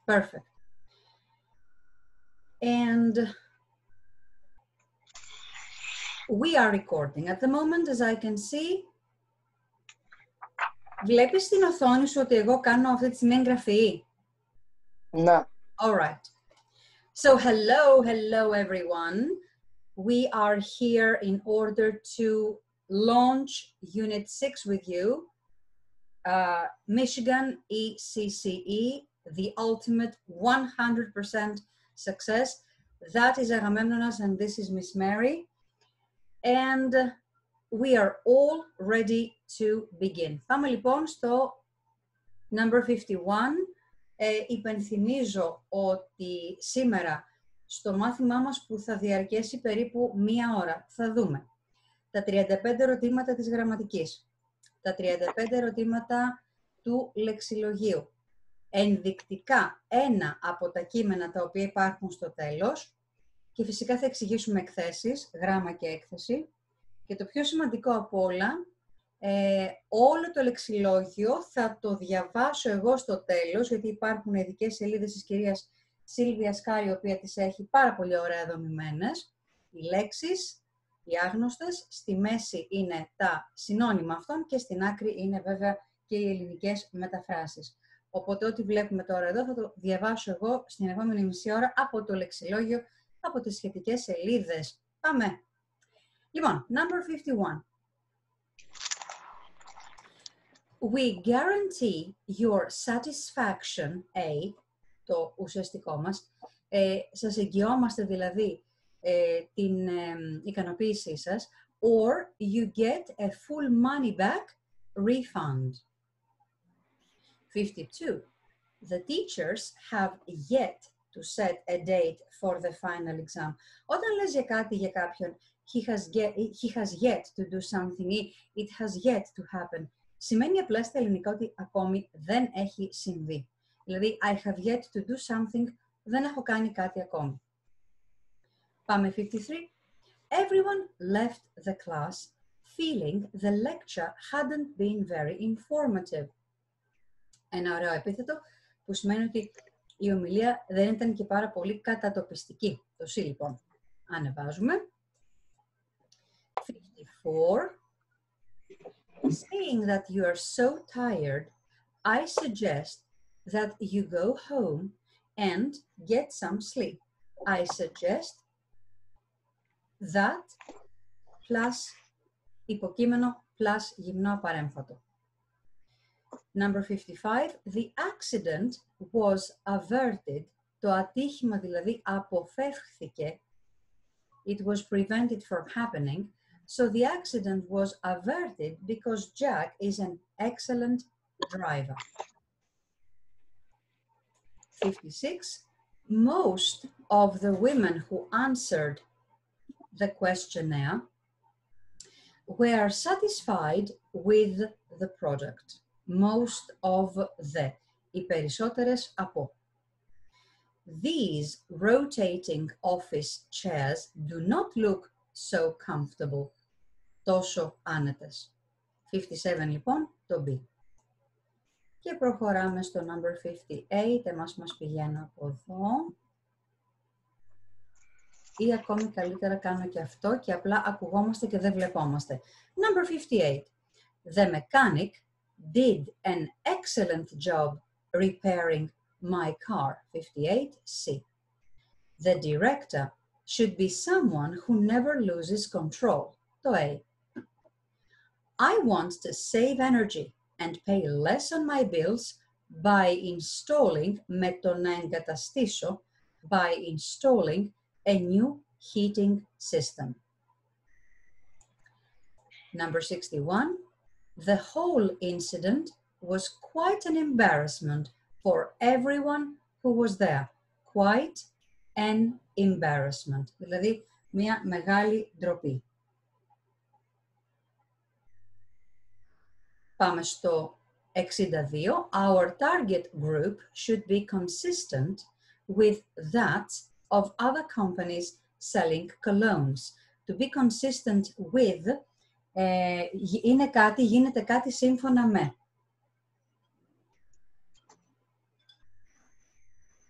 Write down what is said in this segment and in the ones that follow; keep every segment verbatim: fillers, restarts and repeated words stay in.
Perfect. And we are recording. At the moment, as I can see, βλέπεις στην οθόνη σου ότι εγώ κάνω αυτή τη στιγμή εγγραφή? Ναι. All right. So hello, hello everyone. We are here in order to launch Unit six with you. Uh, Michigan E C C E, the ultimate one hundred percent success. That is Agamemnonas and this is Miss Mary. And we are all ready to begin. Πάμε λοιπόν στο number fifty-one. Ε, υπενθυμίζω ότι σήμερα στο μάθημά μας που θα διαρκέσει περίπου μία ώρα θα δούμε τα τριάντα πέντε ερωτήματα της γραμματικής, τα τριάντα πέντε ερωτήματα του λεξιλογίου, ενδεικτικά ένα από τα κείμενα τα οποία υπάρχουν στο τέλος και φυσικά θα εξηγήσουμε εκθέσεις, γράμμα και έκθεση και το πιο σημαντικό από όλα, Ε, όλο το λεξιλόγιο θα το διαβάσω εγώ στο τέλος, γιατί υπάρχουν ειδικές σελίδες της κυρίας Σίλβια Σκάρη, η οποία τις έχει πάρα πολύ ωραία δομημένες. Οι λέξεις, οι άγνωστες, στη μέση είναι τα συνώνυμα αυτών και στην άκρη είναι βέβαια και οι ελληνικές μεταφράσεις. Οπότε ό,τι βλέπουμε τώρα εδώ θα το διαβάσω εγώ στην επόμενη μισή ώρα από το λεξιλόγιο, από τις σχετικές σελίδες. Πάμε! Λοιπόν, number fifty-one. We guarantee your satisfaction, A, το ουσιαστικό μας, ε, σας εγγυόμαστε δηλαδή ε, την ε, ικανοποίησή σας, or you get a full money back refund. fifty-two. The teachers have yet to set a date for the final exam. Όταν λες για κάτι για κάποιον, he has, get, he has yet to do something, it has yet to happen, σημαίνει απλά στα ελληνικά ότι ακόμη δεν έχει συμβεί. Δηλαδή, I have yet to do something, δεν έχω κάνει κάτι ακόμη. Πάμε fifty-three. Everyone left the class feeling the lecture hadn't been very informative. Ένα ωραίο επίθετο που σημαίνει ότι η ομιλία δεν ήταν και πάρα πολύ κατατοπιστική. Το C λοιπόν. Ανεβάζουμε. fifty-four. Seeing that you are so tired, I suggest that you go home and get some sleep. I suggest that plus υποκείμενο plus γυμνό παρέμφατο. Number fifty-five. The accident was averted. Το ατύχημα δηλαδή αποφεύχθηκε. It was prevented from happening. So the accident was averted because Jack is an excellent driver. fifty-six. Most of the women who answered the questionnaire were satisfied with the product. Most of the. Οι περισσότερες από. These rotating office chairs do not look so comfortable. Τόσο άνετες. fifty-seven λοιπόν, το B. Και προχωράμε στο number fifty-eight, εμάς μας πηγαίνω από εδώ. Ή ακόμη καλύτερα κάνω και αυτό και απλά ακουγόμαστε και δεν βλεπόμαστε. Number fifty-eight. The mechanic did an excellent job repairing my car. fifty-eight C. The director should be someone who never loses control. Το A. I want to save energy and pay less on my bills by installing, με το να εγκαταστήσω, by installing a new heating system. Number sixty-one. The whole incident was quite an embarrassment for everyone who was there. Quite an embarrassment. Δηλαδή, μια μεγάλη ντροπή. Πάμε στο sixty-two. Our target group should be consistent with that of other companies selling colognes. To be consistent with ε, είναι κάτι, γίνεται κάτι σύμφωνα με.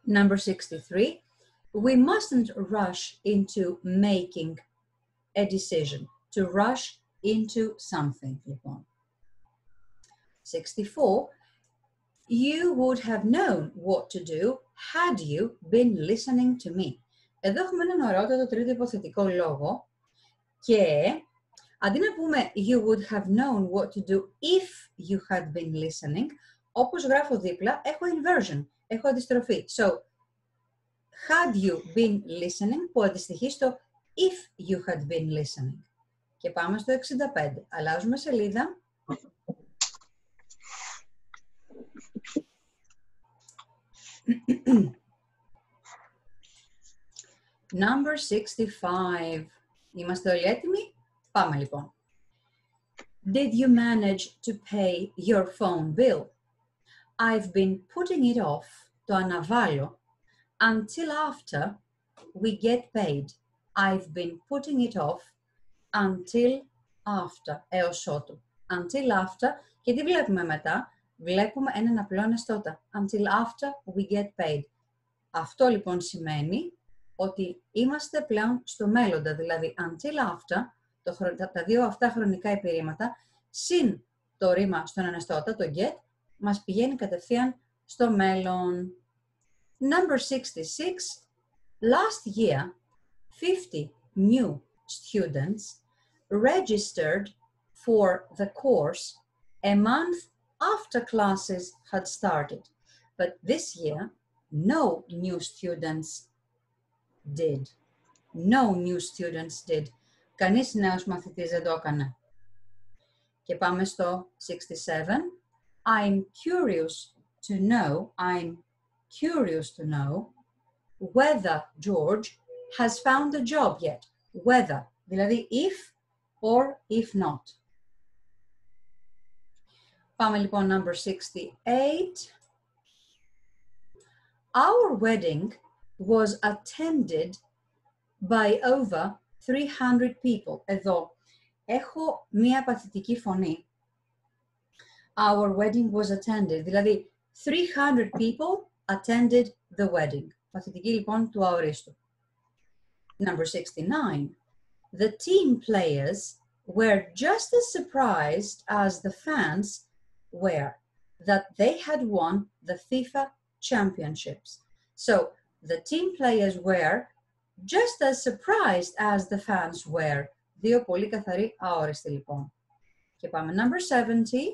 Number sixty-three, we mustn't rush into making a decision. To rush into something, λοιπόν. sixty-four, you would have known what to do had you been listening to me. Εδώ έχουμε έναν ωραιότατο τρίτο υποθετικό λόγο και αντί να πούμε you would have known what to do if you had been listening, όπως γράφω δίπλα, έχω inversion, έχω αντιστροφή. So, had you been listening, που αντιστοιχεί στο if you had been listening. Και πάμε στο εξήντα πέντε. Αλλάζουμε σελίδα. Number sixty-five. Είμαστε όλοι έτοιμοι? Πάμε λοιπόν. Did you manage to pay your phone bill? I've been putting it off, το αναβάλω, until after we get paid. I've been putting it off until after, έως ότου. Until after, και τι βλέπουμε μετά? Βλέπουμε έναν απλό αναστότα. Until after we get paid. Αυτό λοιπόν σημαίνει ότι είμαστε πλέον στο μέλλοντα, δηλαδή until after, το, τα δύο αυτά χρονικά επιρρήματα, συν το ρήμα στον αναστότα, το get, μας πηγαίνει κατευθείαν στο μέλλον. Number sixty-six. Last year, fifty new students registered for the course a month after classes had started. But this year, no new students did. No new students did. Κανείς νέος μαθητής δεν το έκανε. Και πάμε στο sixty-seven. I'm curious to know, I'm curious to know whether George has found a job yet. Whether, δηλαδή if or if not. Πάμε λοιπόν number sixty-eight. Our wedding was attended by over three hundred people. Εδώ έχω μία παθητική φωνή. Our wedding was attended, δηλαδή three hundred people attended the wedding. Παθητική λοιπόν του αορίστου. Number sixty-nine. The team players were just as surprised as the fans were that they had won the FIFA championships. So, the team players were just as surprised as the fans were. Δύο πολύ καθαροί αόριστοι λοιπόν. Και πάμε number seventy.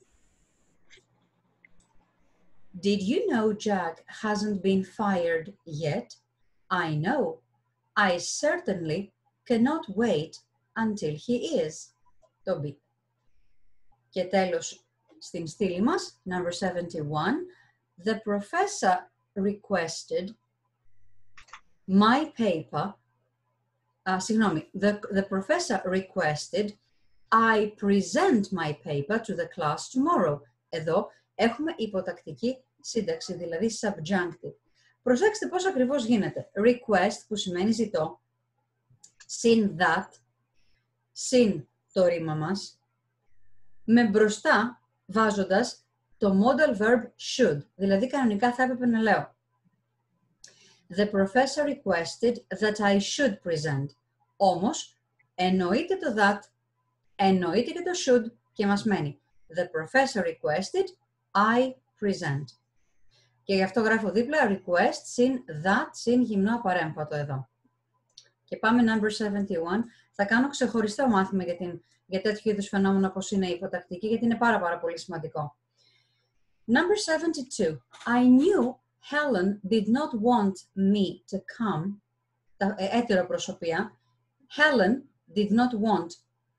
Did you know Jack hasn't been fired yet? I know. I certainly cannot wait until he is. Το B. Και τέλος στην στήλη μας, number seventy-one. The professor requested my paper, uh, συγγνώμη, the, the professor requested I present my paper to the class tomorrow. Εδώ έχουμε υποτακτική σύνταξη, δηλαδή subjunctive. Προσέξτε πώς ακριβώς γίνεται. Request, που σημαίνει ζητώ, συν that, συν το ρήμα μας, με μπροστά βάζοντας το modal verb should, δηλαδή κανονικά θα έπρεπε να λέω The professor requested that I should present. Όμως, εννοείται το that, εννοείται και το should και μας μένει The professor requested I present. Και γι' αυτό γράφω δίπλα request συν that συν γυμνό απαρέμφατο εδώ. Και πάμε number seventy-one. Θα κάνω ξεχωριστό μάθημα για, την, για τέτοιου είδους φαινόμενο όπως είναι η υποτακτική, γιατί είναι πάρα πάρα πολύ σημαντικό. Number seventy-two. I knew Helen did not want me to come. Τα έτερο προσωπία. Helen did not want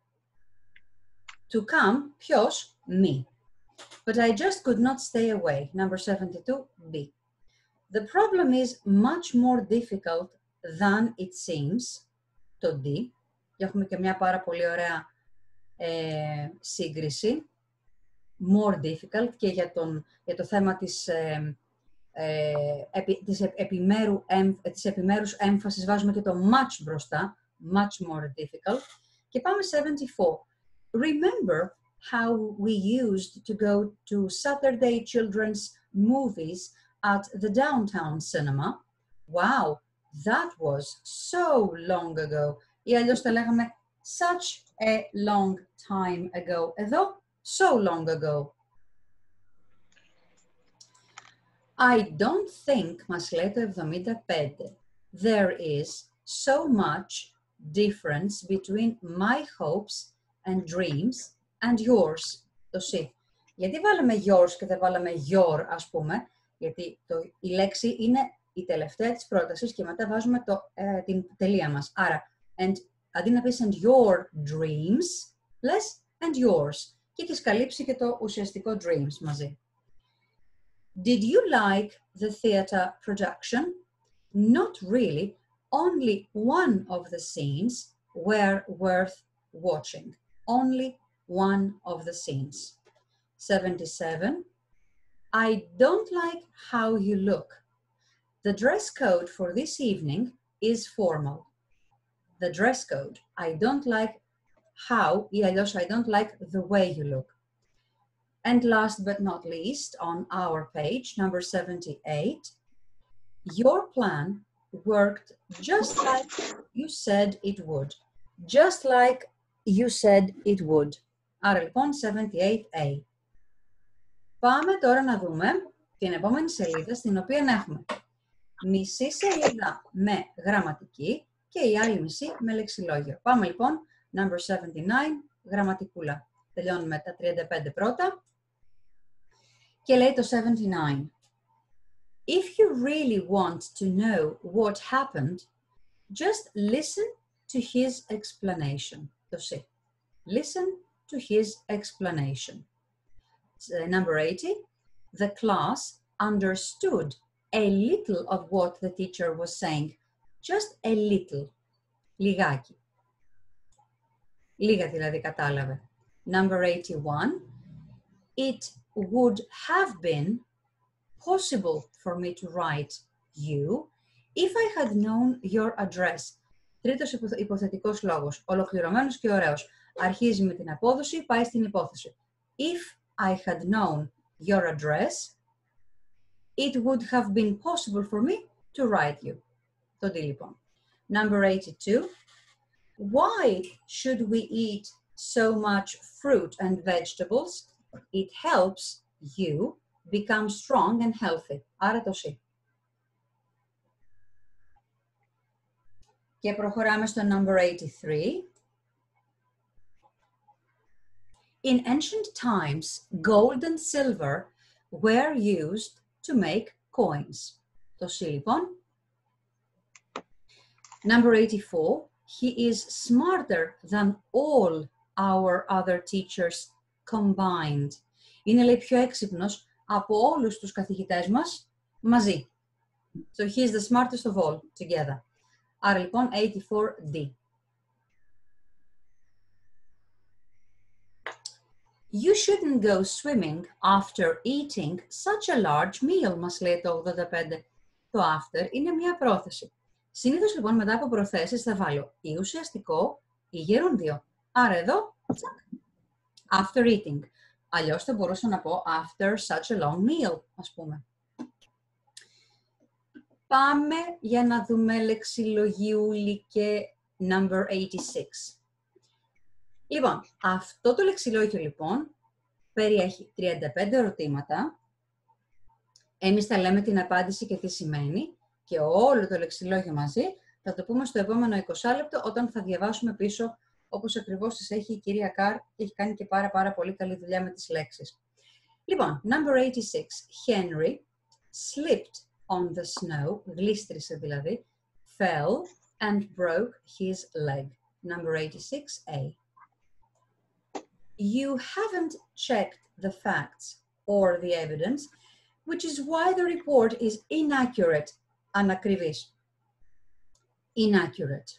to come. Ποιος? Me. But I just could not stay away. Number seventy-two, B. The problem is much more difficult than it seems. Το D. Και έχουμε και μια πάρα πολύ ωραία ε, σύγκριση. More difficult και για, τον, για το θέμα της, ε, ε, επι, της, επιμέρου, εμ, της επιμέρους έμφασης βάζουμε και το much μπροστά. Much more difficult. Και πάμε seventy-four. Remember how we used to go to Saturday children's movies at the downtown cinema. Wow, that was so long ago. Ή αλλιώς θα λέγαμε such a long time ago. Εδώ, so long ago. I don't think, μας λέει το εβδομήντα πέντε, there is so much difference between my hopes and dreams and yours. Το C. Γιατί βάλαμε yours και δεν βάλαμε your, ας πούμε, γιατί το, η λέξη είναι η τελευταία της πρότασης και μετά βάζουμε το, ε, την τελεία μας. Άρα, and, αντί να πεις and your dreams, λες and yours. Και έχεις καλύψει και το ουσιαστικό dreams μαζί. Did you like the theatre production? Not really. Only one of the scenes were worth watching. Only one of the scenes. seventy-seven. I don't like how you look. The dress code for this evening is formal. The dress code. I don't like how, ή αλλιώς I don't like the way you look. And last but not least, on our page, number seventy-eight, your plan worked just like you said it would. Just like you said it would. Άρα λοιπόν, seventy-eight A. Πάμε τώρα να δούμε την επόμενη σελίδα, στην οποία έχουμε μισή σελίδα με γραμματική και η άλλη μισή με λεξιλόγιο. Πάμε λοιπόν, number seventy-nine, γραμματικούλα. Τελειώνουμε τα τριάντα πέντε πρώτα. Και λέει το seventy-nine. If you really want to know what happened, just listen to his explanation. Το C. Listen to his explanation. Uh, number eighty. The class understood a little of what the teacher was saying. Just a little. Λιγάκι. Λίγα δηλαδή κατάλαβε. Number eighty-one. It would have been possible for me to write you if I had known your address. Τρίτος υποθετικός λόγος, ολοκληρωμένος και ωραίος. Αρχίζει με την απόδοση, πάει στην υπόθεση. If I had known your address, it would have been possible for me to write you. Το τι λοιπόν. Number eighty-two. Why should we eat so much fruit and vegetables? It helps you become strong and healthy. Άρα το C. Και προχωράμε στο number eighty-three. In ancient times, gold and silver were used to make coins. Το C λοιπόν. Number eighty-four. He is smarter than all our other teachers combined. Είναι λέει πιο έξυπνος από όλους τους καθηγητές μας μαζί. So he is the smartest of all together. Άρα λοιπόν eighty-four D. You shouldn't go swimming after eating such a large meal, μας λέει το ογδόντα πέντε. Το after είναι μια πρόθεση. Συνήθως λοιπόν μετά από προθέσεις θα βάλω ή ουσιαστικό ή γερούντιο. Άρα εδώ, after eating. Αλλιώς θα μπορούσα να πω after such a long meal, ας πούμε. Πάμε για να δούμε λεξιλογιούλι και number eighty-six. Λοιπόν, αυτό το λεξιλόγιο λοιπόν περιέχει τριάντα πέντε ερωτήματα. Εμείς θα λέμε την απάντηση και τι σημαίνει και όλο το λεξιλόγιο μαζί θα το πούμε στο επόμενο είκοσι λεπτό όταν θα διαβάσουμε πίσω όπως ακριβώς τις έχει η κυρία Καρ και έχει κάνει και πάρα πάρα πολύ καλή δουλειά με τις λέξεις. Λοιπόν, number eighty-six. Henry slipped on the snow, γλίστρισε δηλαδή, fell and broke his leg. Number eighty-six A. You haven't checked the facts or the evidence, which is why the report is inaccurate. Ανακριβής. Inaccurate.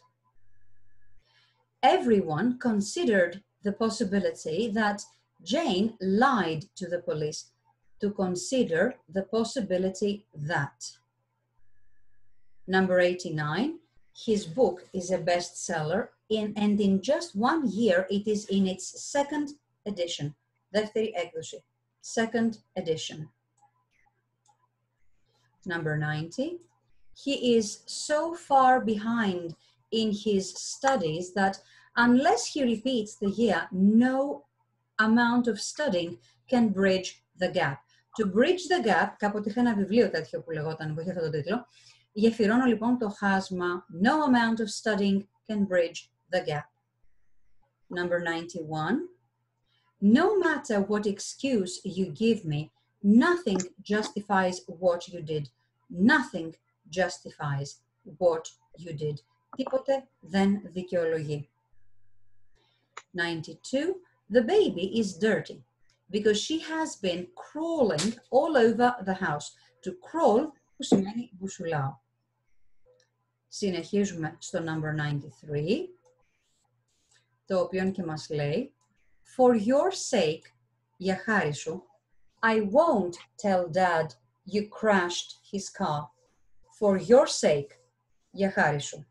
Everyone considered the possibility that Jane lied to the police to consider the possibility that. Number eighty-nine. His book is a bestseller in, and in just one year it is in its second edition. Δεύτερη έκδοση. Second edition. Number ninety, he is so far behind in his studies that unless he repeats the year, no amount of studying can bridge the gap. To bridge the gap, κάποτε είχα ένα βιβλίο τέτοιο που λεγόταν, που είχε αυτό το τίτλο. Γεφυρώνω λοιπόν το χάσμα. No amount of studying can bridge the gap. Number ninety-one. No matter what excuse you give me, nothing justifies what you did. Nothing justifies what you did. Τίποτε δεν δικαιολογεί. ninety-two. The baby is dirty because she has been crawling all over the house. To crawl που σημαίνει μπουσουλάω. Συνεχίζουμε στο number ninety-three, το οποίο και μας λέει For your sake, για χάρη σου, I won't tell dad you crashed his car. For your sake, για χάρη σου.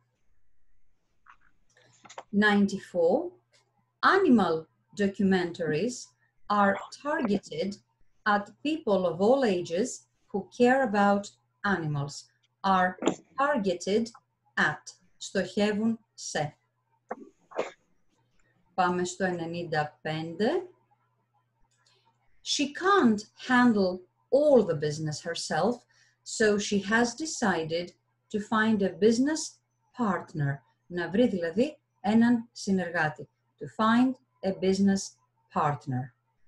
ninety-four. Animal documentaries are targeted at people of all ages who care about animals. Are targeted at. Στοχεύουν σε. Πάμε στο ninety-five. She can't handle all the business herself, so she has decided to find a business partner. Να βρει δηλαδή έναν συνεργάτη. To find a business partner.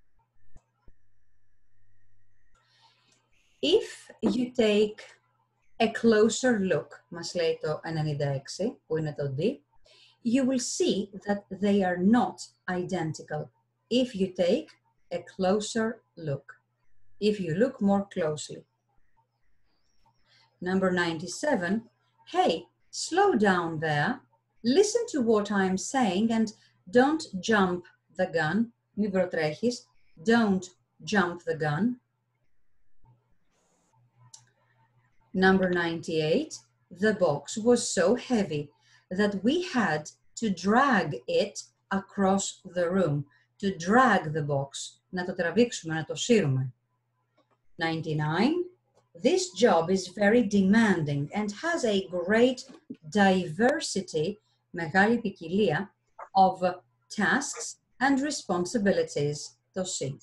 If you take a closer look, μας λέει το ninety-six, που είναι το D, you will see that they are not identical. If you take a closer look. If you look more closely. Number ninety-seven. Hey, slow down there. Listen to what I'm saying and don't jump the gun. Μη προτρέχεις. Don't jump the gun. Number ninety-eight. The box was so heavy that we had to drag it across the room. To drag the box. Να το τραβήξουμε, να το σύρουμε. ninety-nine. This job is very demanding and has a great diversity, μεγάλη ποικιλία, of tasks and responsibilities. Το C.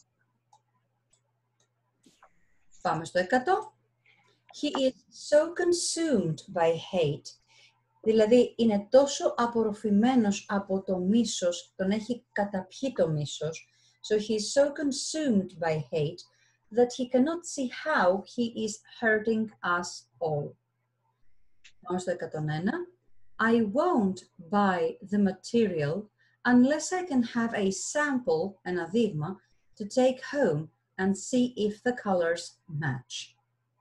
Πάμε στο εκατό. He is so consumed by hate. Δηλαδή είναι τόσο απορροφημένος από το μίσος, τον έχει καταπιεί το μίσος. So he is so consumed by hate that he cannot see how he is hurting us all. Πάμε στο εκατόν ένα. I won't buy the material unless I can have a sample, ένα δείγμα, to take home and see if the colors match.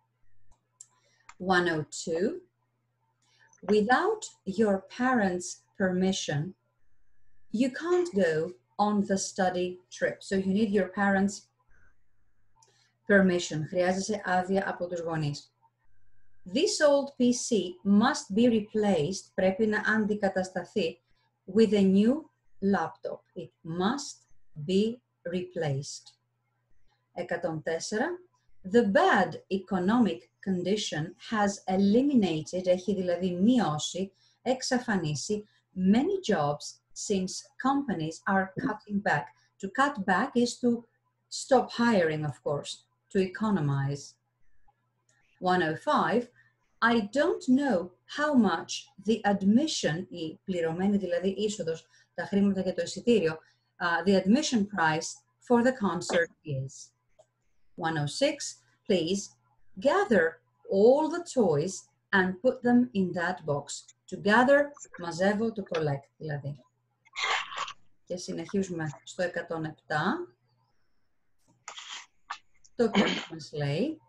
one oh two. Without your parents' permission, you can't go on the study trip. So you need your parents' permission. Χρειάζεσαι άδεια από τους γονείς. This old πι σι must be replaced, πρέπει να αντικατασταθεί, with a new laptop. It must be replaced. εκατόν τέσσερα. The bad economic condition has eliminated, έχει δηλαδή μειώσει, εξαφανίσει, many jobs since companies are cutting back. To cut back is to stop hiring, of course, to economize. one oh five. I don't know how much the admission, η πληρωμένη δηλαδή είσοδος, τα χρήματα για το εισιτήριο, uh, the admission price for the concert is. one oh six. Please gather all the toys and put them in that box. To gather, μαζεύω, to collect δηλαδή. Και συνεχίζουμε στο εκατόν επτά. Το οποίο μας λέει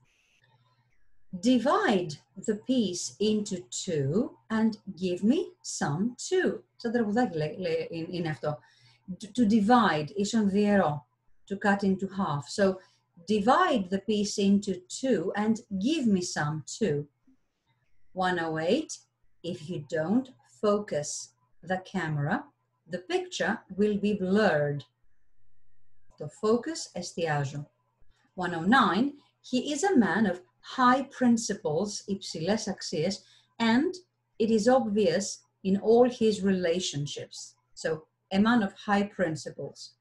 divide the piece into two and give me some too. Σαν τραγουδάκι λέει, είναι αυτό. To divide, ίσον διαιρώ. To cut into half. So divide the piece into two and give me some too. one oh eight. If you don't focus the camera, the picture will be blurred. Το focus, εστιάζω. one oh nine. He is a man of high principles, υψηλές αξίες, and it is obvious in all his relationships. So, a man of high principles.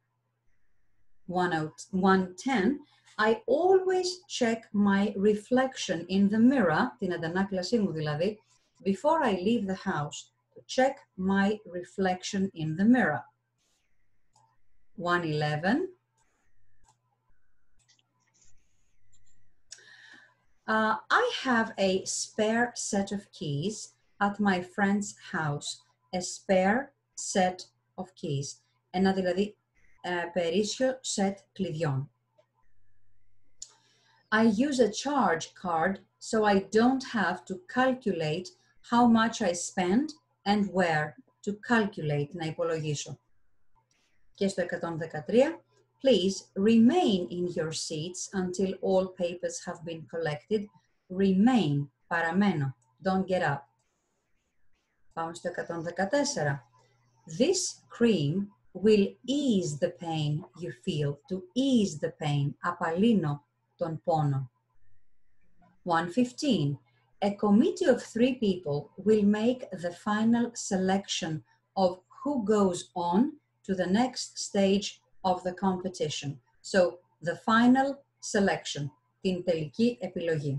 one ten, I always check my reflection in the mirror, την αντανάκλασή μου δηλαδή, before I leave the house, to check my reflection in the mirror. one eleven, uh, I have a spare set of keys at my friend's house. A spare set of keys. Ένα δηλαδή uh, περίσσιο set κλειδιών. I use a charge card so I don't have to calculate how much I spend and where to calculate, να υπολογίσω. Και στο εκατόν δεκατρία, please remain in your seats until all papers have been collected. Remain, παραμένω, don't get up. Πάμε στο εκατόν δεκατέσσερα. This cream will ease the pain you feel. To ease the pain, απαλύνω τον πόνο. one fifteen. A committee of three people will make the final selection of who goes on to the next stage of the competition. So, the final selection, την τελική επιλογή.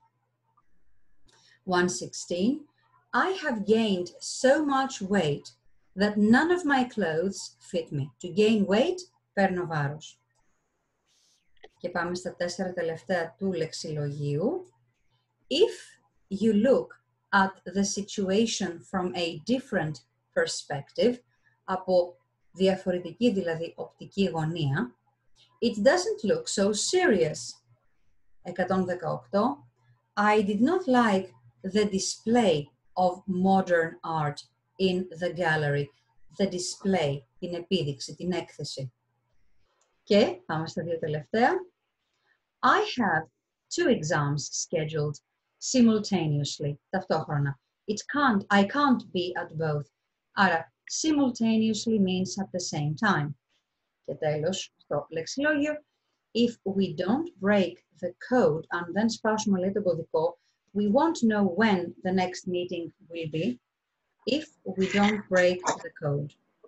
one sixteen. I have gained so much weight that none of my clothes fit me. To gain weight, παίρνω βάρος. Και πάμε στα τέσσερα τελευταία του λεξιλογίου. If you look at the situation from a different perspective, από διαφορετική δηλαδή οπτική γωνία, it doesn't look so serious. εκατόν δεκαοκτώ. I did not like the display of modern art in the gallery. The display, την επίδειξη, την έκθεση. Και πάμε στα δύο τελευταία. I have two exams scheduled simultaneously, ταυτόχρονα. It can't, I can't be at both. Άρα, simultaneously means at the same time. Και τέλος, στο λεξιλόγιο, if we don't break the code, αν δεν σπάσουμε λέει τον κωδικό, we won't know when the next meeting will be, if we don't break the code.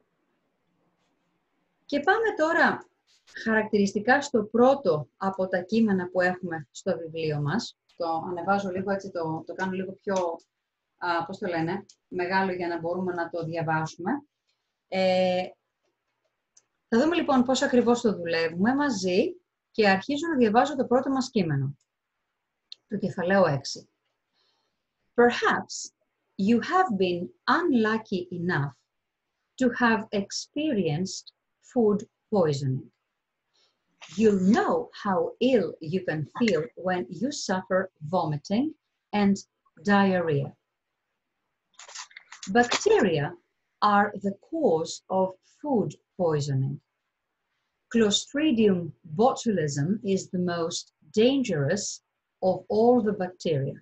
Και πάμε τώρα χαρακτηριστικά στο πρώτο από τα κείμενα που έχουμε στο βιβλίο μας. Το ανεβάζω λίγο έτσι, το, το κάνω λίγο πιο, α, πώς το λένε, μεγάλο για να μπορούμε να το διαβάσουμε. Ε, θα δούμε λοιπόν πώς ακριβώς το δουλεύουμε μαζί και αρχίζω να διαβάζω το πρώτο μας κείμενο. Το κεφαλαίο έξι. Perhaps you have been unlucky enough to have experienced food poisoning. You'll know how ill you can feel when you suffer vomiting and diarrhea. Bacteria are the cause of food poisoning. Clostridium botulism is the most dangerous of all the bacteria.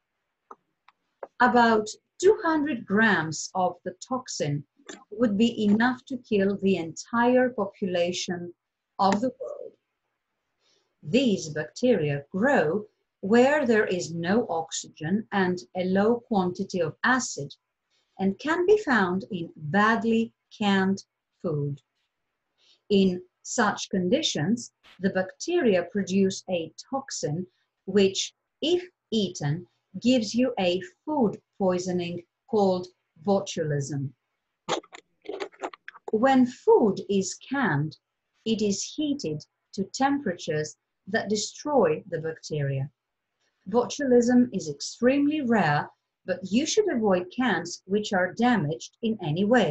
About two hundred grams of the toxin would be enough to kill the entire population of the world. These bacteria grow where there is no oxygen and a low quantity of acid, and can be found in badly canned food. In such conditions, the bacteria produce a toxin which, if eaten, gives you a food poisoning called botulism. When food is canned, it is heated to temperatures that destroy the bacteria. Botulism is extremely rare, but you should avoid cans which are damaged in any way.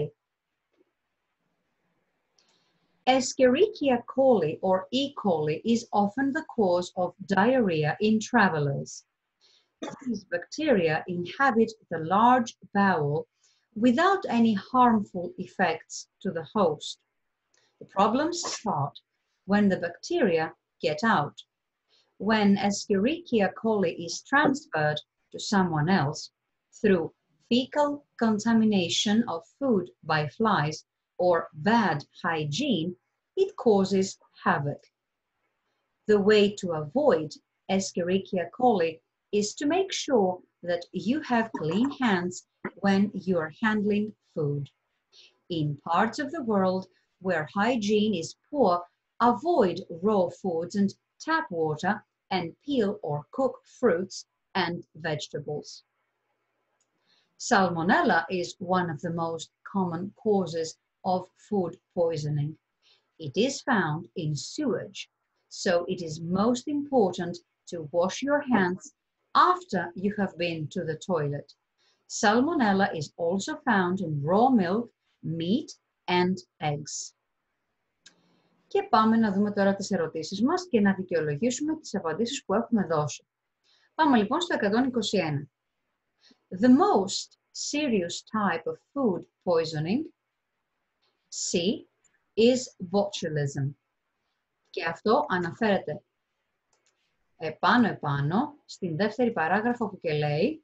Escherichia coli or E. coli is often the cause of diarrhea in travelers. These bacteria inhabit the large bowel without any harmful effects to the host. The problems start when the bacteria get out. When Escherichia coli is transferred to someone else through fecal contamination of food by flies or bad hygiene, it causes havoc. The way to avoid Escherichia coli is to make sure that you have clean hands when you are handling food. In parts of the world where hygiene is poor, avoid raw foods and tap water and peel or cook fruits and vegetables. Salmonella is one of the most common causes of food poisoning. It is found in sewage, so it is most important to wash your hands after you have been to the toilet. Salmonella is also found in raw milk, meat and eggs. Και πάμε να δούμε τώρα τις ερωτήσεις μας και να δικαιολογήσουμε τις απαντήσεις που έχουμε δώσει. Πάμε λοιπόν στο εκατόν είκοσι ένα. The most serious type of food poisoning, C, is botulism. Και αυτό αναφέρεται επάνω-επάνω στην δεύτερη παράγραφο που και λέει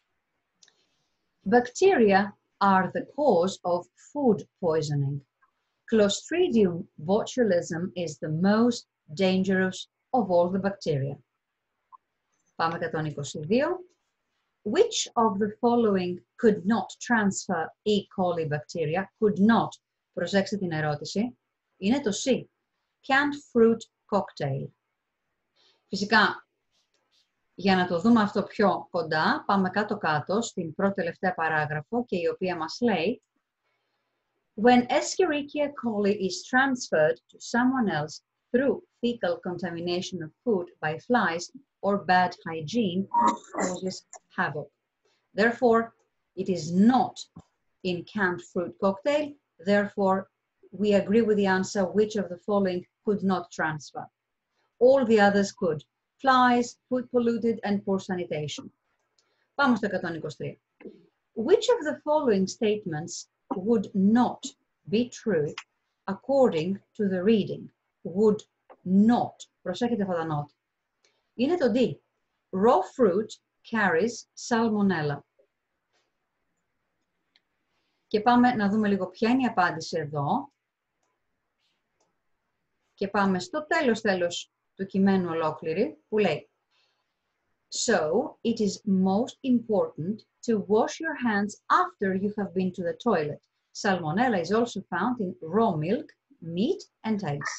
Bacteria are the cause of food poisoning. Clostridium botulism is the most dangerous of all the bacteria. Πάμε εκατόν είκοσι δύο. Which of the following could not transfer E. coli bacteria? Could not. Προσέξτε την ερώτηση. Είναι το C. Canned fruit cocktail. Φυσικά, για να το δούμε αυτό πιο κοντά, πάμε κάτω-κάτω στην πρώτη τελευταία παράγραφο και η οποία μας λέει When Escherichia coli is transferred to someone else through fecal contamination of food by flies or bad hygiene, causes havoc. Therefore, it is not in canned fruit cocktail. Therefore, we agree with the answer which of the following could not transfer. All the others could. Flies, food polluted, and poor sanitation. Πάμε στο εκατόν είκοσι τρία. Which of the following statements would not be true according to the reading? Would not. Προσέχετε αυτά τα not. Είναι το D. Raw fruit carries salmonella. Και πάμε να δούμε λίγο ποια είναι η απάντηση εδώ. Και πάμε στο τέλος τέλος του κειμένου ολόκληρη που λέει So, it is most important to wash your hands after you have been to the toilet. Salmonella is also found in raw milk, meat and eggs.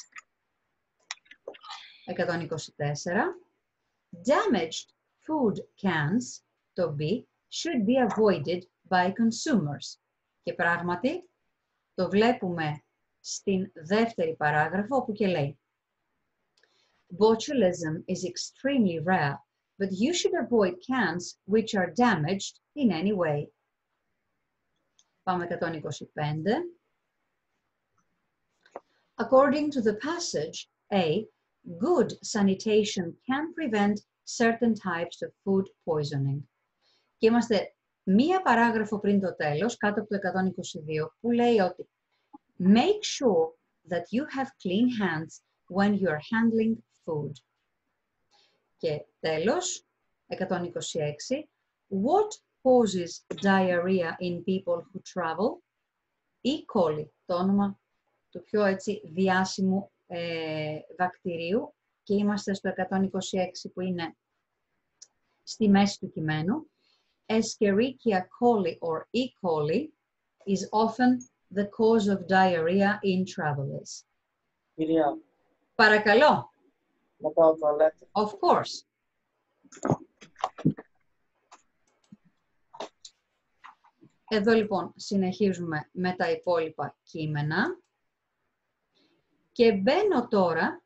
εκατόν είκοσι τέσσερα. Damaged food cans, το B, should be avoided by consumers. Και πράγματι, το βλέπουμε στην δεύτερη παράγραφο, όπου και λέει Botulism is extremely rare, but you should avoid cans which are damaged in any way. Πάμε εκατόν είκοσι πέντε. According to the passage, A, good sanitation can prevent certain types of food poisoning. Και είμαστε μία παράγραφο πριν το τέλος, κάτω από το εκατόν είκοσι δύο, που λέει ότι Make sure that you have clean hands when you are handling food. Και τέλος, εκατόν είκοσι έξι, What causes diarrhea in people who travel? E. coli, το όνομα του πιο έτσι διάσημου ε, βακτηρίου, και είμαστε στο εκατόν είκοσι έξι που είναι στη μέση του κειμένου. Escherichia coli or E. coli is often the cause of diarrhea in travelers. Κυρία, Παρακαλώ. να πάω τουαλέτα. Of course. Εδώ λοιπόν συνεχίζουμε με τα υπόλοιπα κείμενα και μπαίνω τώρα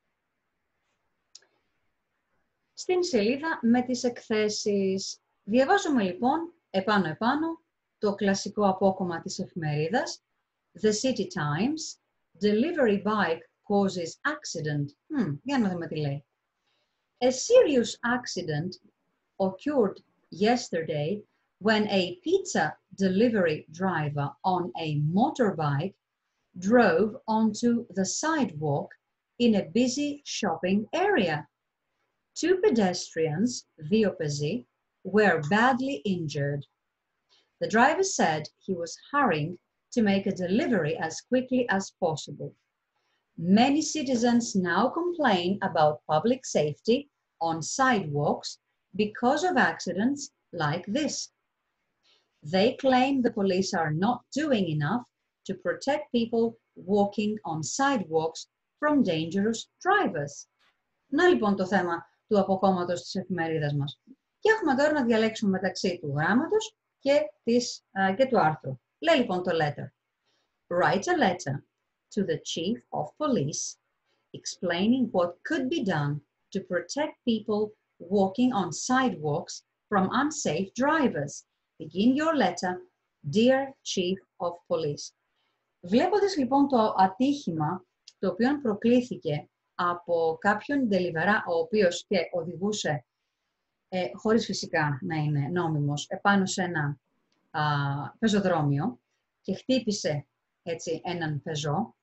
στην σελίδα με τις εκθέσεις. Διαβάζουμε λοιπόν επάνω-επάνω το κλασικό απόκομμα της εφημερίδας The City Times, Delivery bike causes accident. Hmm, για να δούμε τι λέει. A serious accident occurred yesterday when a pizza delivery driver on a motorbike drove onto the sidewalk in a busy shopping area. Two pedestrians, δύο πεζοί, were badly injured. The driver said he was hurrying to make a delivery as quickly as possible. Many citizens now complain about public safety on sidewalks because of accidents like this. They claim the police are not doing enough to protect people walking on sidewalks from dangerous drivers. Να λοιπόν το θέμα του αποκόμματος της εφημερίδας μας. Και έχουμε τώρα να διαλέξουμε μεταξύ του γράμματος και, της, uh, και του άρθρου. Λέει λοιπόν το letter. Write a letter to the chief of police explaining what could be done to protect people walking on sidewalks from unsafe drivers. Begin your letter, dear chief of police. Βλέποντας λοιπόν το ατύχημα το οποίο προκλήθηκε από κάποιον delivery, ο οποίος και οδηγούσε, ε, χωρίς φυσικά να είναι νόμιμος, επάνω σε ένα α, πεζοδρόμιο και χτύπησε έτσι έναν πεζό,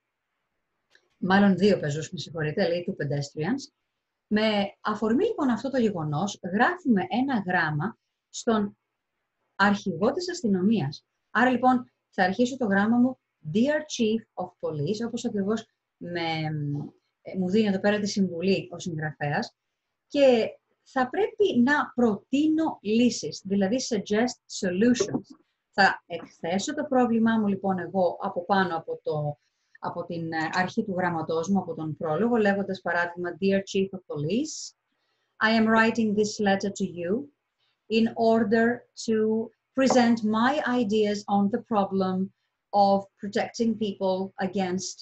μάλλον δύο πεζούς, με συγχωρείτε, λέει two pedestrians. Με αφορμή λοιπόν αυτό το γεγονός, γράφουμε ένα γράμμα στον αρχηγό της αστυνομίας. Άρα λοιπόν θα αρχίσω το γράμμα μου Dear Chief of Police, όπως ακριβώς με, μου δίνει εδώ πέρα τη συμβουλή ο συγγραφέας, και θα πρέπει να προτείνω λύσεις, δηλαδή suggest solutions. Θα εκθέσω το πρόβλημά μου λοιπόν εγώ από πάνω από, το, από την αρχή του γραμματός μου, από τον πρόλογο, λέγοντας παράδειγμα Dear Chief of Police, I am writing this letter to you in order to present my ideas on the problem of protecting people against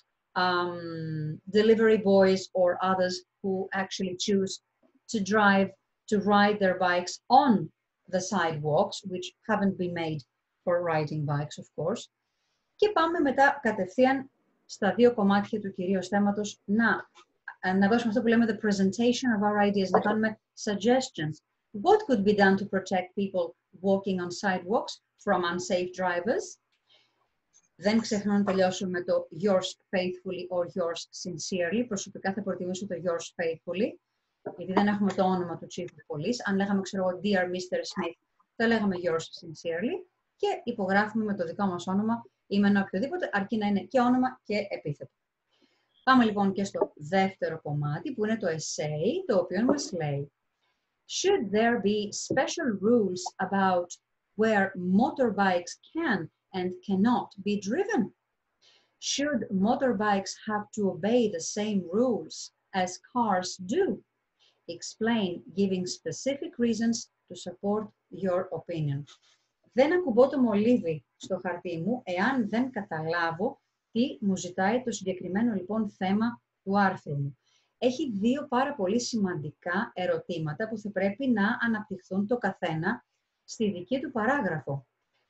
um, delivery boys or others who actually choose to drive, to ride their bikes on the sidewalks, which haven't been made for riding bikes, of course. Και πάμε μετά κατευθείαν στα δύο κομμάτια του κυρίως θέματος να, να δώσουμε αυτό που λέμε the presentation of our ideas, να κάνουμε suggestions. What could be done to protect people walking on sidewalks from unsafe drivers? Δεν ξεχνώ να τελειώσω με το yours faithfully or yours sincerely. Προσωπικά θα προτιμήσω το yours faithfully, γιατί δεν έχουμε το όνομα του Chief of Police. Αν λέγαμε, ξέρω εγώ, Dear μίστερ Smith, θα λέγαμε yours sincerely και υπογράφουμε με το δικό μας όνομα ή με ένα οποιοδήποτε, αρκεί να είναι και όνομα και επίθετο. Πάμε λοιπόν και στο δεύτερο κομμάτι, που είναι το essay, το οποίο μας λέει Should there be special rules about where motorbikes can and cannot be driven? Should motorbikes have to obey the same rules as cars do? Explain, giving specific reasons to support your opinion. Δεν ακουμπώ το μολύβι στο χαρτί μου εάν δεν καταλάβω τι μου ζητάει το συγκεκριμένο λοιπόν θέμα του άρθρου μου. Έχει δύο πάρα πολύ σημαντικά ερωτήματα που θα πρέπει να αναπτυχθούν το καθένα στη δική του παράγραφο.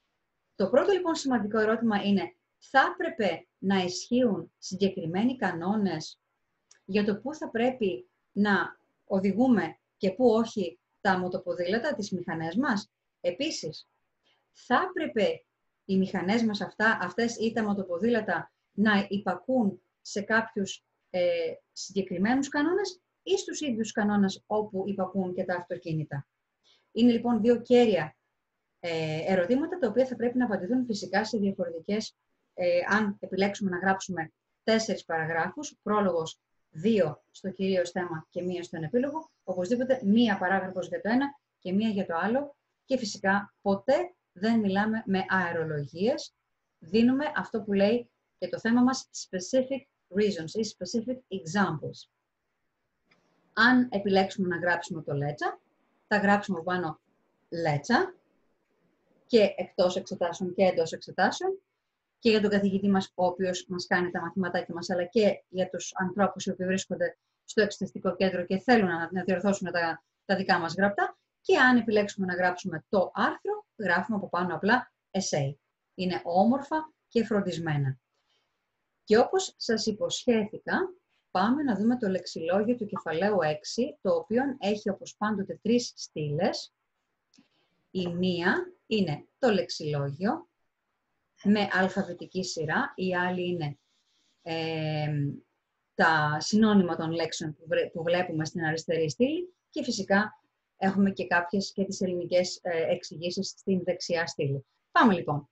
Το πρώτο λοιπόν σημαντικό ερώτημα είναι, θα έπρεπε να ισχύουν συγκεκριμένοι κανόνες για το πού θα πρέπει να οδηγούμε και πού όχι τα μοτοποδήλατα, τις μηχανές μας? Επίσης, θα έπρεπε οι μηχανές μας αυτά, αυτές ή τα μοτοποδήλατα να υπακούν σε κάποιους ε, συγκεκριμένους κανόνες ή στους ίδιους κανόνες όπου υπακούν και τα αυτοκίνητα? Είναι λοιπόν δύο κέρια ε, ερωτήματα τα οποία θα πρέπει να απαντηθούν φυσικά σε διαφορετικές, ε, αν επιλέξουμε να γράψουμε τέσσερις παραγράφους, πρόλογος δύο στο κυρίως θέμα και μία στον επίλογο, οπωσδήποτε μία παράγραφος για το ένα και μία για το άλλο, και φυσικά ποτέ δεν μιλάμε με αερολογίες, δίνουμε αυτό που λέει και το θέμα μας specific reasons ή specific examples. Αν επιλέξουμε να γράψουμε το letter, θα γράψουμε πάνω letter και εκτός εξετάσεων και εντός εξετάσεων, και για τον καθηγητή μας, ο οποίος μας κάνει τα μαθηματάκια μας, αλλά και για τους ανθρώπους οι οποίοι βρίσκονται στο εξεταστικό κέντρο και θέλουν να, να διορθώσουν τα, τα δικά μας γραπτά. Και αν επιλέξουμε να γράψουμε το άρθρο, γράφουμε από πάνω απλά essay. Είναι όμορφα και φροντισμένα. Και όπως σας υποσχέθηκα, πάμε να δούμε το λεξιλόγιο του κεφαλαίου έξι, το οποίο έχει όπως πάντοτε τρεις στήλες. Η μία είναι το λεξιλόγιο με αλφαβητική σειρά, η άλλη είναι ε, τα συνώνυμα των λέξεων που βλέπουμε στην αριστερή στήλη και φυσικά έχουμε και κάποιες και τις ελληνικές ε, εξηγήσεις στην δεξιά στήλη. Πάμε λοιπόν.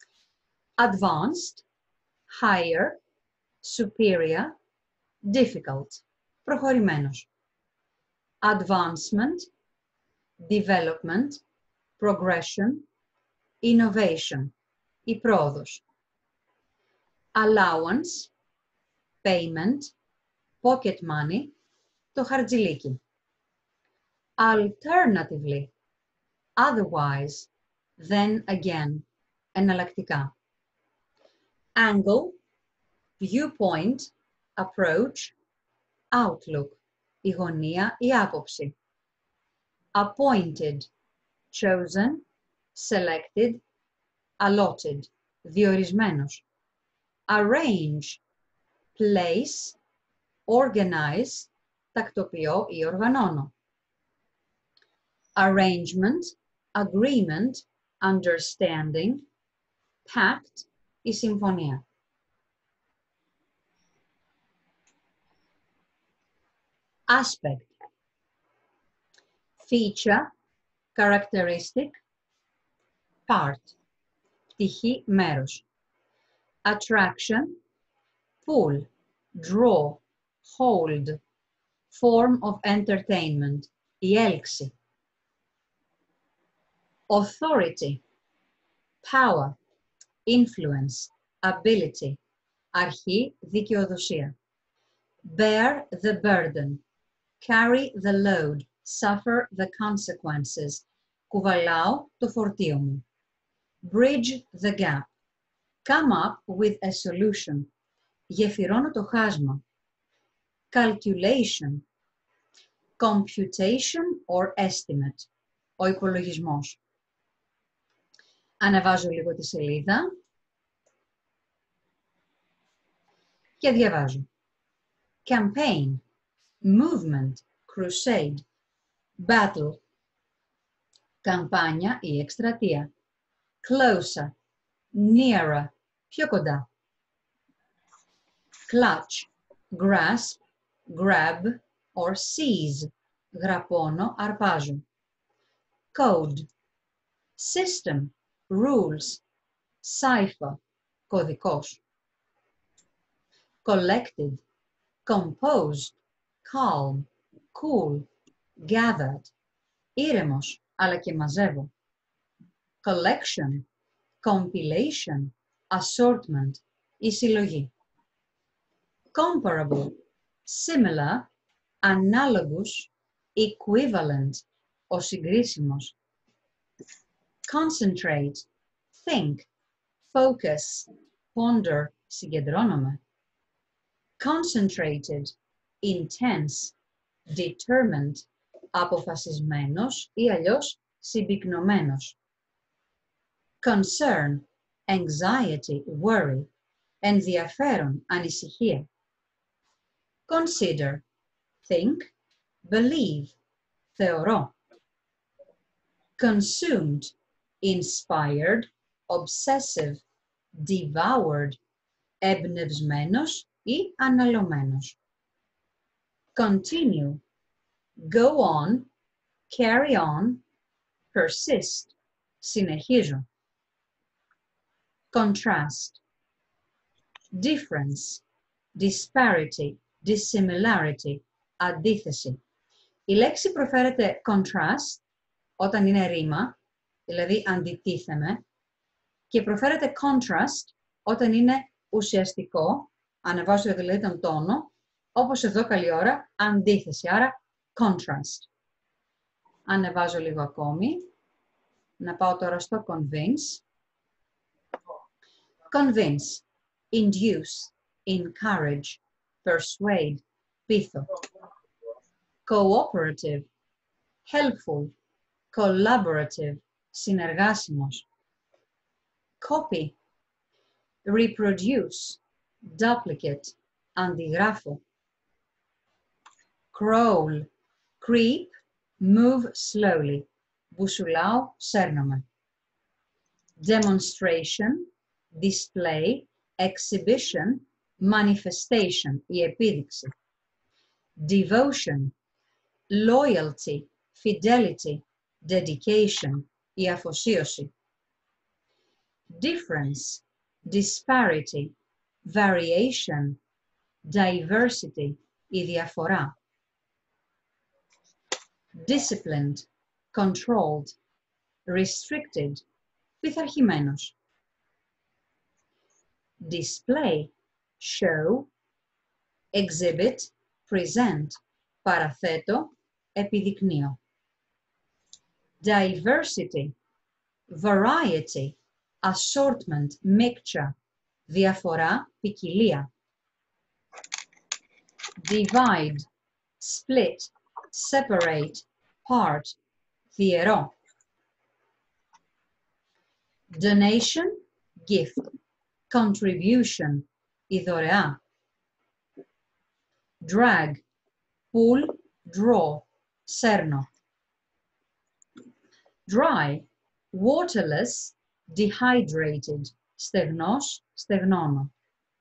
Advanced, higher, superior, difficult. Προχωρημένος. advancement, development, progression, innovation, η πρόοδος. Allowance, payment, pocket money, το χαρτζηλίκι. Alternatively, otherwise, then again, εναλλακτικά. Angle, viewpoint, approach, outlook, η γωνία, η άποψη. Appointed, chosen, selected, allotted, διορισμένος. Arrange, place, organize, τακτοποιώ ή οργανώνω. Arrangement, agreement, understanding, pact, η συμφωνία. Aspect, feature, characteristic, part, πτυχή, μέρος. Attraction, pull, draw, hold, form of entertainment, η έλξη. Authority, power, influence, ability, αρχή, δικαιοδοσία. Bear the burden, carry the load, suffer the consequences, κουβαλάω το φορτίο μου. Bridge the gap, come up with a solution, γεφυρώνω το χάσμα. Calculation, computation or estimate, ο υπολογισμός. Ανεβάζω λίγο τη σελίδα και διαβάζω. Campaign, movement, crusade, battle, καμπάνια ή εκστρατεία. Closer, nearer, πιο κοντά. Clutch, grasp, grab or seize, γραπώνω, αρπάζω. Code, system, rules, cipher, κωδικός. Collected, composed, calm, cool, gathered, ήρεμος, αλλά και μαζεύω. Collection, compilation, assortment, η συλλογή. Comparable, similar, analogous, equivalent, ο συγκρίσιμος. Concentrate, think, focus, ponder, συγκεντρώνομαι. Concentrated, intense, determined, αποφασισμένος ή αλλιώς συμπυκνωμένος. Concern, anxiety, worry, ενδιαφέρον, ανησυχία. Consider, think, believe, θεωρώ. Consumed, inspired, obsessive, devoured, εμπνευσμένος ή αναλωμένος. Continue, go on, carry on, persist, συνεχίζω. Contrast, difference, disparity, dissimilarity, αντίθεση. Η λέξη προφέρεται contrast όταν είναι ρήμα, δηλαδή αντιτίθεμαι, και προφέρεται contrast όταν είναι ουσιαστικό, ανεβάζω δηλαδή τον τόνο, όπως εδώ καλή ώρα, αντίθεση, άρα contrast. Ανεβάζω λίγο ακόμη, να πάω τώρα στο convince. Convince, induce, encourage, persuade, πείθω. Cooperative, helpful, collaborative, συνεργάσιμος. Copy, reproduce, duplicate, αντιγράφω. Crawl, creep, move slowly, μπουσουλάω, σέρνομαι. Demonstration, display, exhibition, manifestation, η επίδειξη. Devotion, loyalty, fidelity, dedication, η αφοσίωση. Difference, disparity, variation, diversity, η διαφορά. disciplined, controlled, restricted, πειθαρχημένος. Display, show, exhibit, present, παραθέτω, επιδεικνύω. Diversity, variety, assortment, mixture, διαφορά, ποικιλία. Divide, split, separate, part, διαιρώ. Donation, gift, contribution, η δωρεά. Drag, pull, draw, σέρνω. Dry, waterless, dehydrated, στεγνός, στεγνώνω.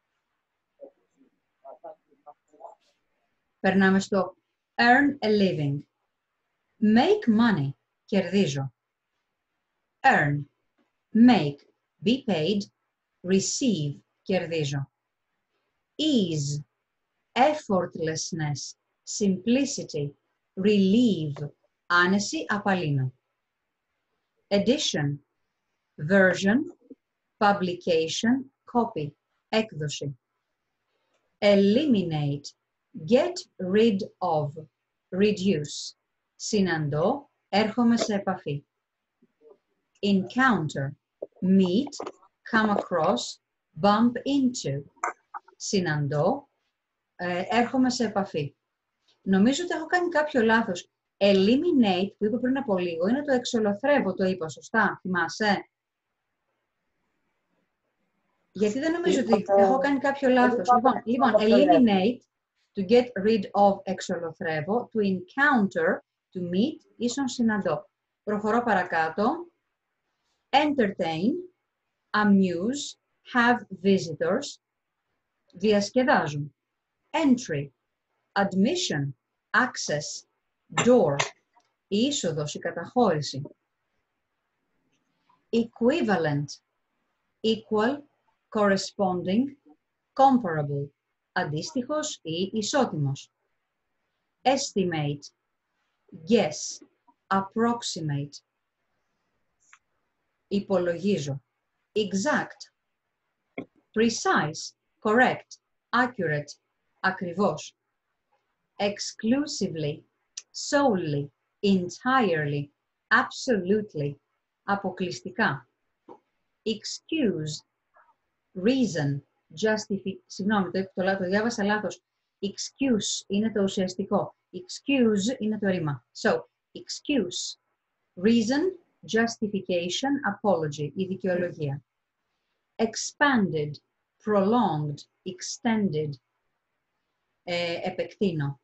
Περνάμε στο earn a living. Make money, κερδίζω. Earn, make, be paid, receive, κερδίζω. Ease, effortlessness, simplicity, relieve, άνεση, απαλύνω. Edition, version, publication, copy, έκδοση. Eliminate, get rid of, reduce. Συναντώ, έρχομαι σε επαφή. Encounter, meet, come across, bump into. Συναντώ, ε, έρχομαι σε επαφή. Νομίζω ότι έχω κάνει κάποιο λάθος. Eliminate, που είπα πριν από λίγο, είναι το εξολοθρεύω, το είπα σωστά, θυμάσαι. Γιατί δεν νομίζω ότι έχω κάνει κάποιο λάθος. Λοιπόν, λοιπόν, eliminate, to get rid of, εξολοθρεύω, to encounter, to meet, ίσον συναντώ. Προχωρώ παρακάτω. Entertain, amuse, have visitors, διασκεδάζουν. Entry, admission, access, door, η είσοδος, η καταχώρηση. Equivalent, equal, corresponding, comparable, αντίστοιχος ή ισότιμος. Estimate, guess, approximate, υπολογίζω. Exact, precise, correct, accurate, ακριβώς. Exclusively, solely, entirely, absolutely, αποκλειστικά. Excuse, reason, justify, συγγνώμη, το, το, το διάβασα λάθος. Excuse είναι το ουσιαστικό. Excuse είναι το ρήμα. So, excuse, reason, justification, apology, η δικαιολογία. Expanded, prolonged, extended, ε, επεκτείνω.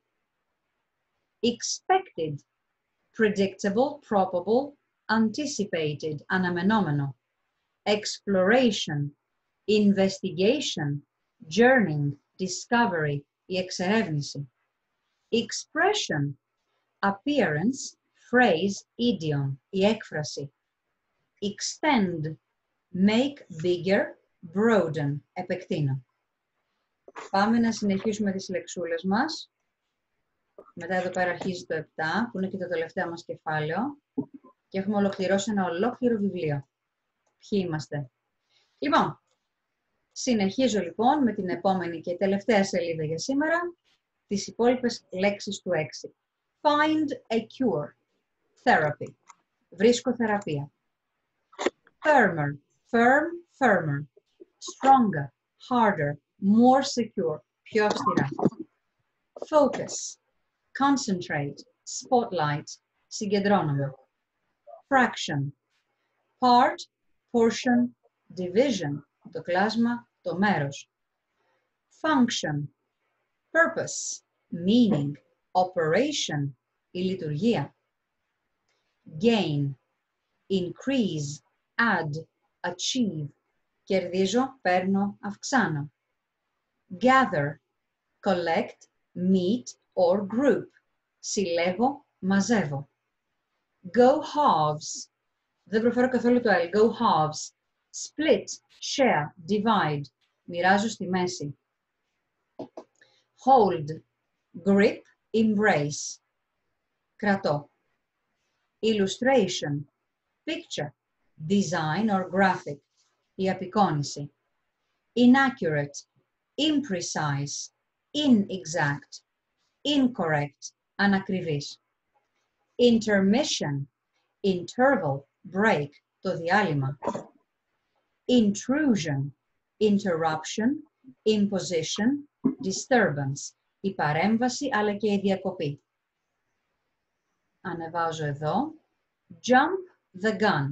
Expected, predictable, probable, anticipated, αναμενόμενο. Exploration, investigation, journeying, discovery, η εξερεύνηση. Expression, appearance, phrase, idiom, η έκφραση. Extend, make bigger, broaden, επεκτείνω. Πάμε να συνεχίσουμε τις λεξούλες μας. Μετά εδώ πέρα αρχίζει το επτά, που είναι και το τελευταίο μας κεφάλαιο. Και έχουμε ολοκληρώσει ένα ολόκληρο βιβλίο. Ποιοι είμαστε. Λοιπόν, συνεχίζω λοιπόν με την επόμενη και τελευταία σελίδα για σήμερα, τις υπόλοιπες λέξεις του έξι. Find a cure. Therapy. Βρίσκω θεραπεία. Firmer. Firm, firmer. Stronger, harder, more secure. Πιο αυστηρά. Focus. Concentrate. Spotlight. Συγκεντρώνομαι. Fraction. Part, portion, division. Το κλάσμα, το μέρος. Function. Purpose. Meaning. Operation. Η λειτουργία. Gain. Increase. Add. Achieve. Κερδίζω, παίρνω, αυξάνω. Gather. Collect. Meet or group. Συλλέγω, μαζεύω. Go halves. Δεν προφέρω καθόλου το L. Go halves. Split. Share. Divide. Μοιράζω στη μέση. Hold. Grip. Embrace. Κρατώ. illustration, picture, design or graphic, η απεικόνιση, inaccurate, imprecise, inexact, incorrect, ανακριβής, intermission, interval, break, το διάλειμμα, intrusion, interruption, imposition, disturbance, η παρέμβαση αλλά και η διακοπή. Ανεβάζω εδώ, jump the gun.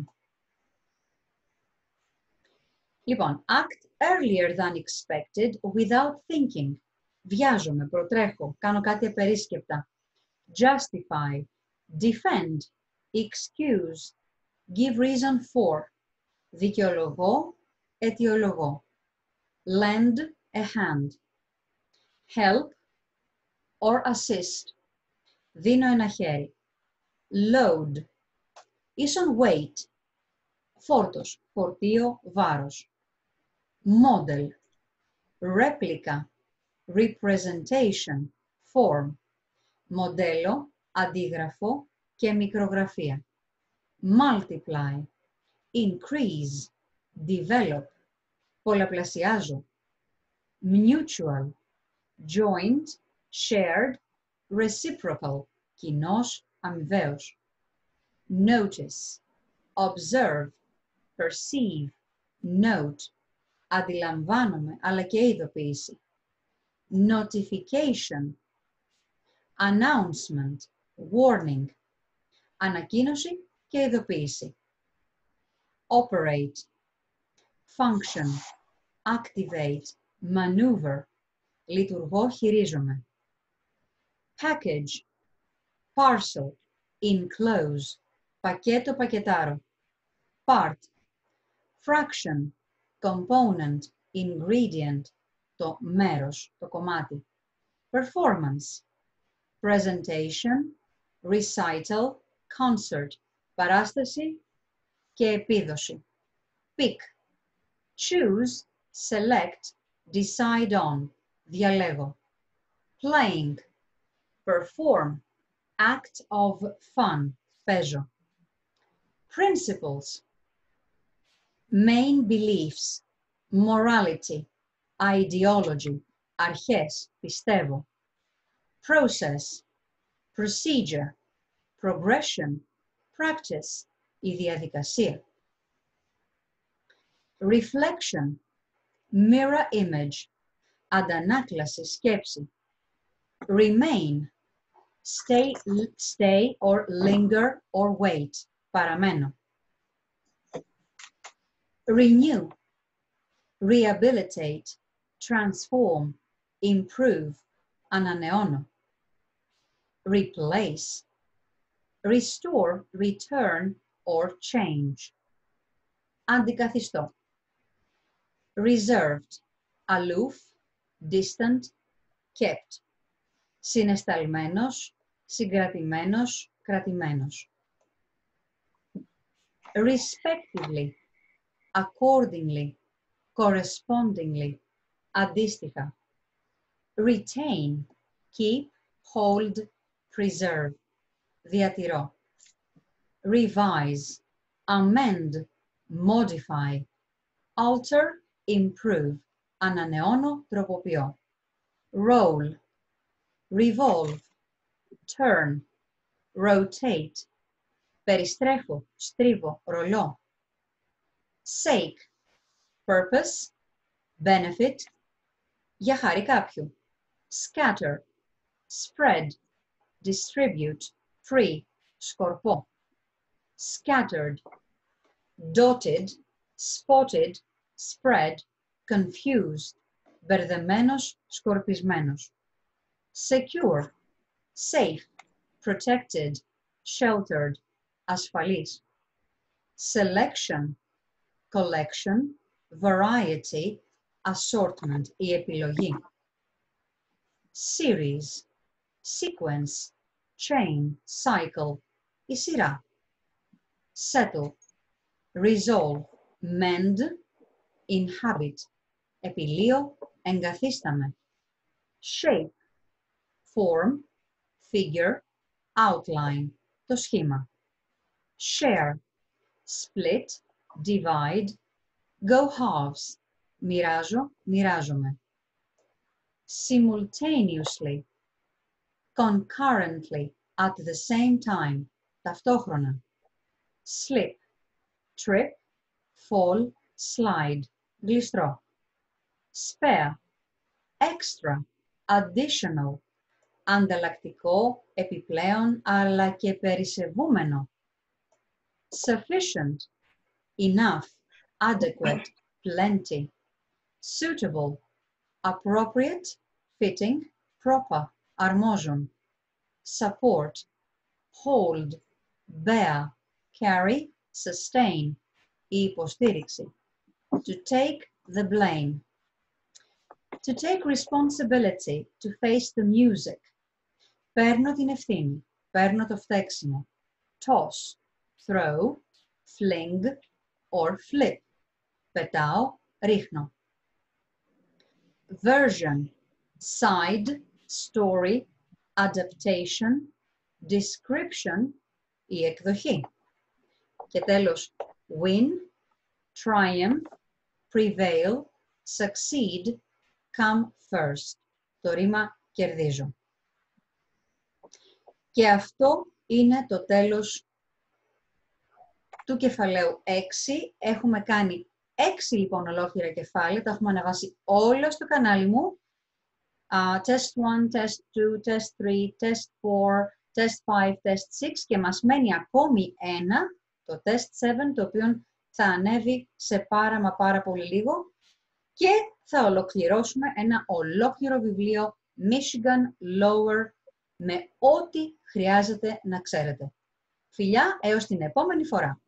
Λοιπόν, act earlier than expected without thinking. Βιάζομαι, προτρέχω, κάνω κάτι απερίσκεπτα. Justify, defend, excuse, give reason for. Δικαιολογώ, αιτιολογώ. Lend a hand. Help or assist. Δίνω ένα χέρι. Load. Ίσον weight. Φόρτος, φορτίο, βάρος. Model. Replica. Representation. Form. Μοντέλο, αντίγραφο και μικρογραφία. Multiply. Increase. Develop. Πολλαπλασιάζω. Mutual. Joint. Shared. Reciprocal. Κοινός, αμοιβαίος. Notice. Observe. Perceive. Note. Αντιλαμβάνομαι, αλλά και ειδοποίηση. Notification. Announcement. Warning. Ανακοίνωση και ειδοποίηση. Operate. Function. Activate. Maneuver. Λειτουργώ, χειρίζομαι. Package. Parcel. Enclose. Πακέτο, πακετάρω. Part. Fraction. Component. Ingredient. Το μέρος, το κομμάτι. Performance. Presentation. Recital. Concert. Παράσταση και επίδοση. Pick. Choose. Select. Decide on. Διαλέγω. Playing. Perform. Act of fun. Παίζω. Principles. Main beliefs. Morality. Ideology. Αρχές. Πιστεύω. Process. Procedure. Progression. Practice. Η διαδικασία. Reflection. Mirror image. Αντανάκλαση, σκέψη. Remain. Stay, stay or linger or wait. Παραμένω. Renew. Rehabilitate. Transform. Improve. Ανανεώνω. Replace. Restore, return or change. Αντικαθιστώ. Reserved. Aloof. Distant. Kept. Συναισθαλμένος, συγκρατημένος, κρατημένος. Respectively. Accordingly. Correspondingly. Αντίστοιχα. Retain. Keep, hold, preserve. Διατηρώ. Revise. Amend. Modify. Alter. Improve. Ανανεώνω, τροποποιώ. Roll. Revolve. Turn. Rotate. Περιστρέφω, στρίβω, ρολώ. Sake. Purpose. Benefit. Για χάρη κάποιου. Scatter. Spread. Distribute. Free. Σκορπώ. Scattered. Dotted. Spotted. Spread. Confused. Μπερδεμένος, σκορπισμένος. Secure. Safe. Protected. Sheltered. Ασφαλής. Selection. Collection. Variety. Assortment. Η επιλογή. Series. Sequence. Chain. Cycle. Η σειρά. Settle. Resolve. Mend. Inhabit. Επιλύω, εγκαθίσταμαι. Shape. Form. Figure. Outline. Το σχήμα. share, split, divide, go halves, μοιράζω, μοιράζομαι. Simultaneously, concurrently, at the same time, ταυτόχρονα. Slip, trip, fall, slide, γλιστρώ. Spare, extra, additional, ανταλλακτικό, επιπλέον, αλλά και περισσευούμενο. Sufficient, enough, adequate, plenty. Suitable, appropriate, fitting, proper, αρμόζουν. Support, hold, bear, carry, sustain, η υποστήριξη. To take the blame. To take responsibility, to face the music. Παίρνω την ευθύνη, παίρνω το φταίξιμο. Toss, throw, fling or flip. Πετάω, ρίχνω. Version, side, story, adaptation, description, η εκδοχή. Και τέλος, win, triumph, prevail, succeed, come first. Το ρήμα κερδίζω. Και αυτό είναι το τέλος του κεφαλαίου έξι. Έχουμε κάνει έξι λοιπόν ολόκληρα κεφάλαια. Τα έχουμε ανεβάσει όλα στο κανάλι μου. Uh, test one, test two, test three, test four, test five, test six και μας μένει ακόμη ένα, το test seven, το οποίο θα ανέβει σε πάρα μα πάρα πολύ λίγο και θα ολοκληρώσουμε ένα ολόκληρο βιβλίο Michigan Lower με ό,τι χρειάζεται να ξέρετε. Φιλιά, έως την επόμενη φορά.